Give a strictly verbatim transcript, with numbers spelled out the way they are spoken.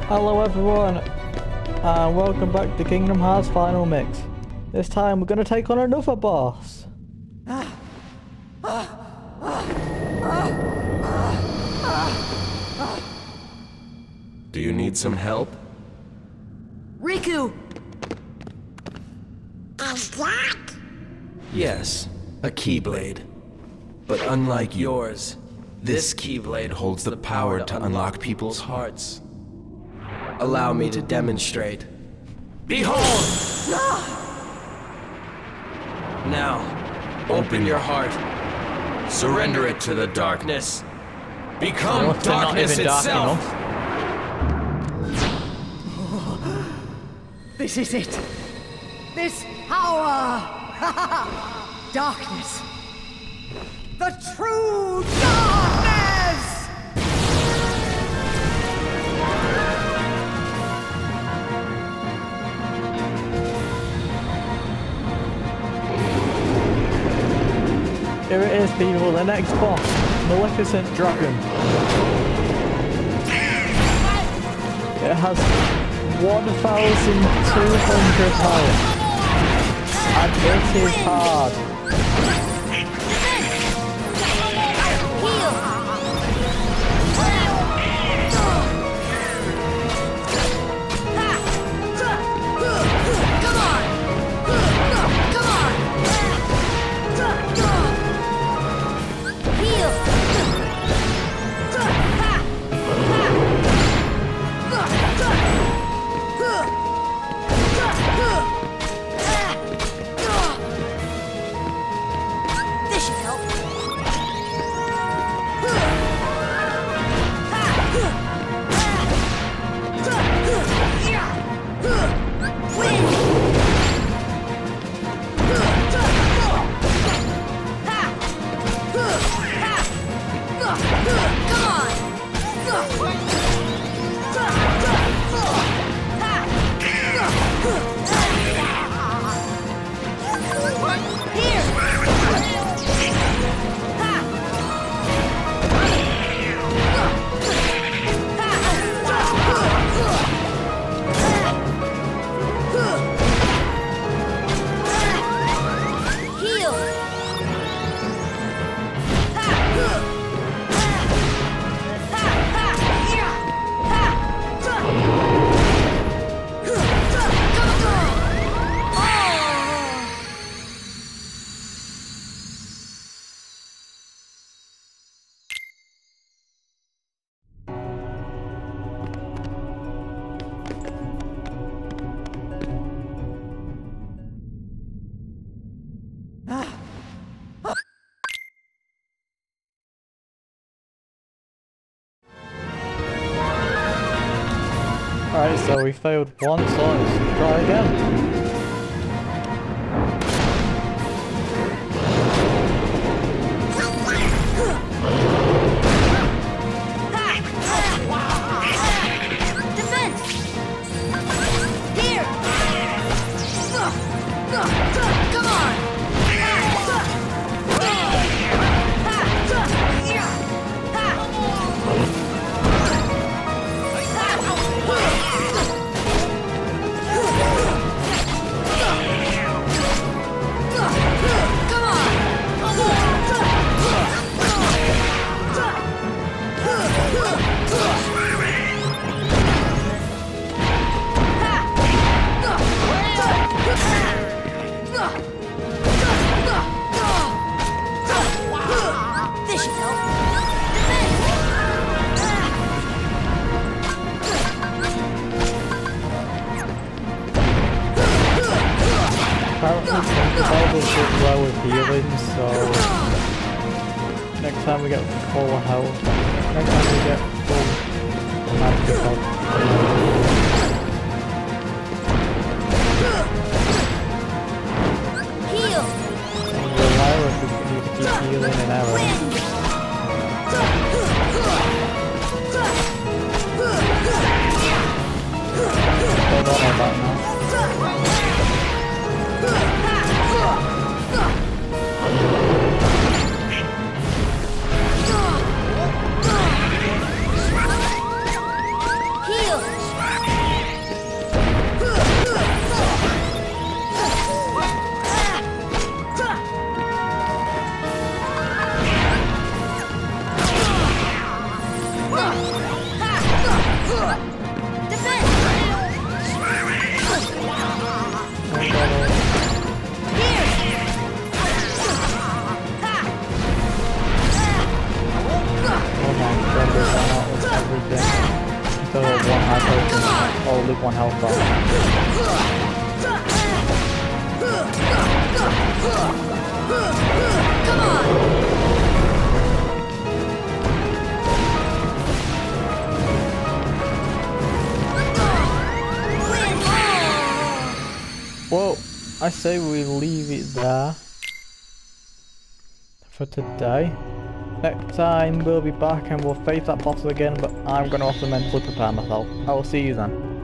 Hello everyone, and welcome back to Kingdom Hearts Final Mix. This time we're going to take on another boss. Do you need some help? Riku! Is that? Yes, a Keyblade. But unlike yours, this Keyblade holds the power to unlock people's hearts. Allow me to demonstrate. Behold! Now, open your heart. Surrender it to the darkness. Become Well, they're not darkness even dark itself! enough. This is it! This power! Darkness! The true darkness! Here it is, people, the next boss, Maleficent Dragon. It has one thousand two hundred health, and it is hard. Alright, so we failed once, so let's try again. Apparently Conqueror did well with healing, so next time we get full health, next time we get full magic health. Heal! And the Lyra we need to keep healing and arrows. Don't know about now. So one high potion, oh, leave one health bar. Well, I say we leave it there for today. Next time we'll be back and we'll face that boss again, but I'm going to also mentally prepare myself. I will see you then.